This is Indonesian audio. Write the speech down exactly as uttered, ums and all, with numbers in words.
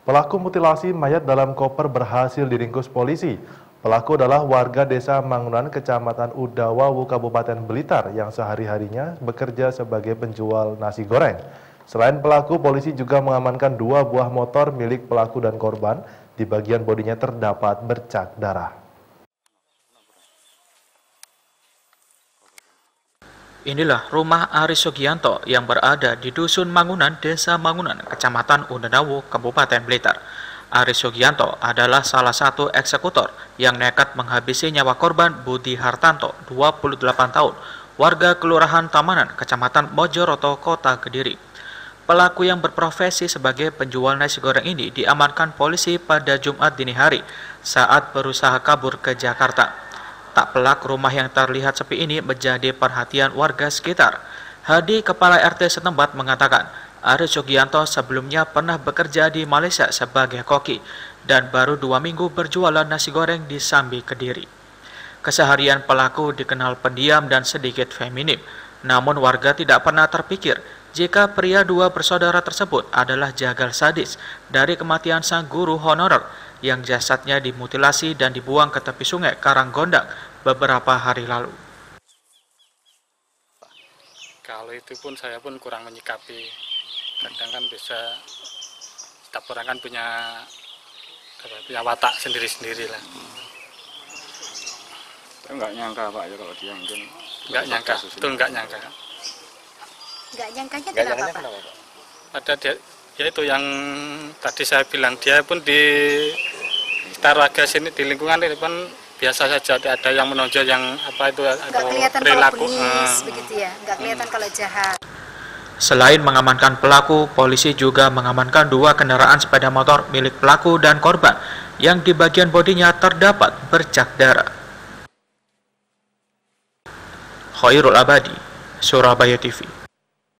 Pelaku mutilasi mayat dalam koper berhasil diringkus polisi. Pelaku adalah warga desa Mangunan, Kecamatan Udawawu, Kabupaten Blitar yang sehari-harinya bekerja sebagai penjual nasi goreng. Selain pelaku, polisi juga mengamankan dua buah motor milik pelaku dan korban. Di bagian bodinya terdapat bercak darah. Inilah rumah Aris Sugianto yang berada di Dusun Mangunan, Desa Mangunan, Kecamatan Udawawu, Kabupaten Blitar. Aris Sugianto adalah salah satu eksekutor yang nekat menghabisi nyawa korban Budi Hartanto, dua puluh delapan tahun, warga Kelurahan Tamanan, Kecamatan Mojoroto, Kota Kediri. Pelaku yang berprofesi sebagai penjual nasi goreng ini diamankan polisi pada Jumat dini hari saat berusaha kabur ke Jakarta. Tak pelak rumah yang terlihat sepi ini menjadi perhatian warga sekitar. Hadi, kepala R T setempat, mengatakan Aris Sugianto sebelumnya pernah bekerja di Malaysia sebagai koki dan baru dua minggu berjualan nasi goreng di Sambi, Kediri. Keseharian pelaku dikenal pendiam dan sedikit feminim, namun warga tidak pernah terpikir jika pria dua bersaudara tersebut adalah jagal sadis dari kematian sang guru honorer yang jasadnya dimutilasi dan dibuang ke tepi sungai Karanggondang beberapa hari lalu. Kalau itu pun saya pun kurang menyikapi. Kadang kan bisa, setiap orang kan punya punya watak sendiri-sendiri lah. Enggak nyangka Pak ya kalau dia mungkin enggak nyangka, betul enggak nyangka. Enggak nyangkanya kenapa Pak? Ada dia, ya itu yang tadi saya bilang, dia pun di sekitar warga sini, di lingkungan ini pun biasa saja, ada yang menonjol yang apa itu nggak kelihatan perilaku, kalau benis, hmm. begitu ya, nggak kelihatan hmm. kalau jahat. Selain mengamankan pelaku, polisi juga mengamankan dua kendaraan sepeda motor milik pelaku dan korban yang di bagian bodinya terdapat bercak darah. Khairul Abadi, Surabaya T V.